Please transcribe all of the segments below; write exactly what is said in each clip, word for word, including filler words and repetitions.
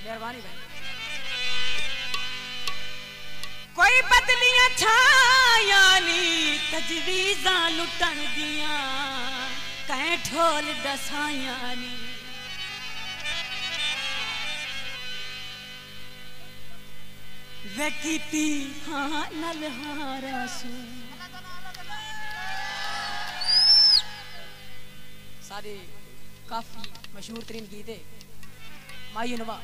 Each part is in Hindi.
मेहरबानी भाई। कोई बदलियां छाया नी तजवीज़ा लुटन दियां कहीं ढोल दसाया नी वे कीती हाँ नलहारा सू सारे काफी मशहूर तरीन गीत है मायूनवा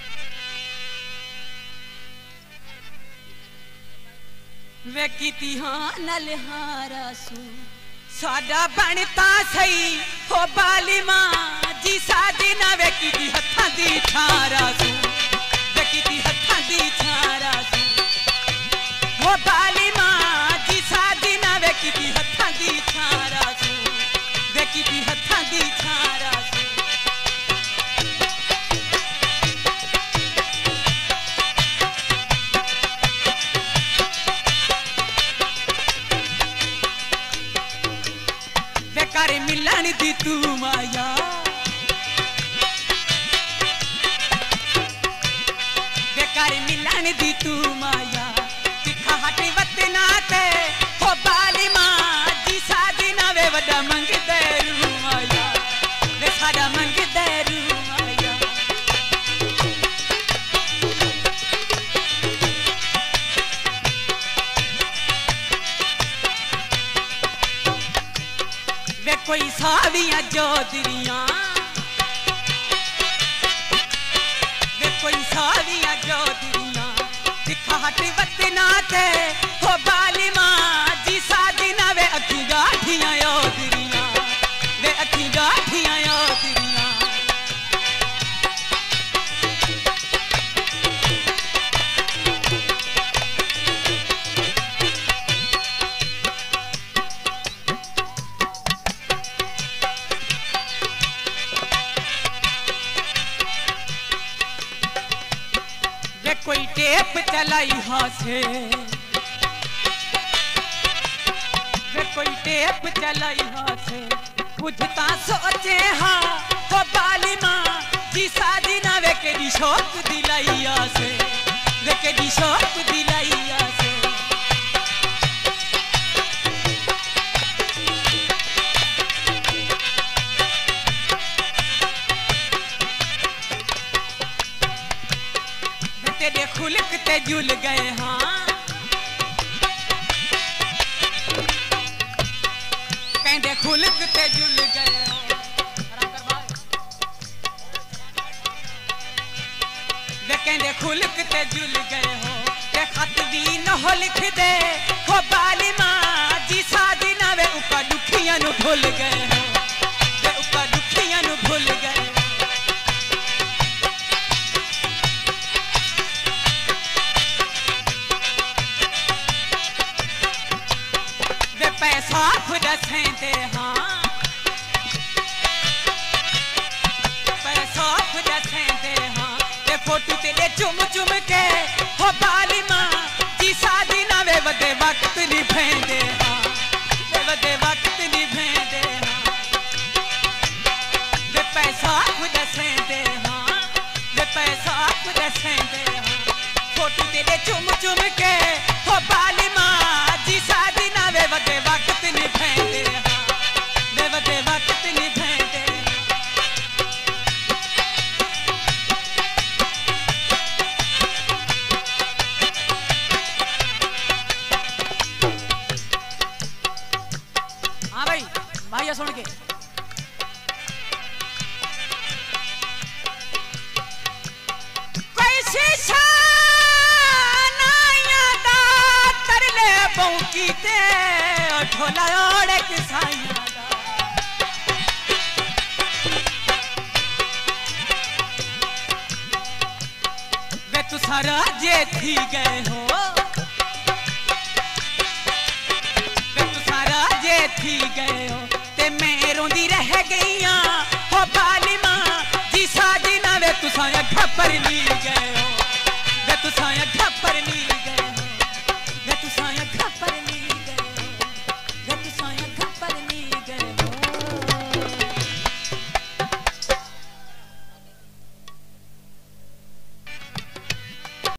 वे कीती हाँ नलहारा सू साडा बनता सही हो बाली मां जी सादी ना वे कीती हत्थां दी छारा सू वे कीती हत्थां दी छारा सू हो बाली मां जी सादी ना वे कीती हत्थां दी छारा सू वे कीती हत्थां दी छारा सू वे मिलन दी तू माया बेकार मिलन दी तू माया तिखा हटी वतना ते हो बाली मां जी सादी ना वे वडा मंग देरू माया वे साडा मंग देरू माया वे कोई सावियां जोदरियां वे कोई सावियां जोदरियां दिखा हट वतना ते हो बाली मां जी सादी ना वे अखी गाठियां योदरियां वे अखी गाठियां योदरियां कोई टेप चलाई हासे वे कोई टेप चलाई हासे बुझता सोचे हाँ तो बाली मां जी सादी ना वे केडी शौक दिलाई आसे वे केडी शौक दिलाई आसे तेरे खुलक ते झुल गए हाँ कहते खुलक ते झुल गए हो वे कहते खुलक ते झुल गए हो ते खत भी न हो लिख दे हो बाली मां जी सादी ना वे उका दुखियां नु भूल गए हो वे उका दुखियां नु भूल गए साफ दसेंदे हाँ साफ दसेंदे हाँ ते फोटू तेरे चुम चुम के हो बाली मां जी सादी ना वे वदे वक्त नहीं भेंदे हाँ वे वदे वक्त नहीं भेंदे हाँ वे साफ दसेंदे हाँ वे साफ दसेंदे हाँ फोटू तेरे चुम चुम के हो बाली मां जी सादी ना वे वदे वक्त नहीं भेंदे हाँ वे वदे वक्त नहीं भेंदे हाँ भाई भाइया सुन के कैसी शानाया दा तरले बौकी ते ढोला ओढ़े किसाइया दा वे तू सारा जे थी गए हो वे तू सारा जे थी गए हो ते मैं रोंदी रह गईया हो बाली मां जी सादी ना वे तू साया घपर ली गए हो वे तू साया घपर ली गए हो वे तू साया घपर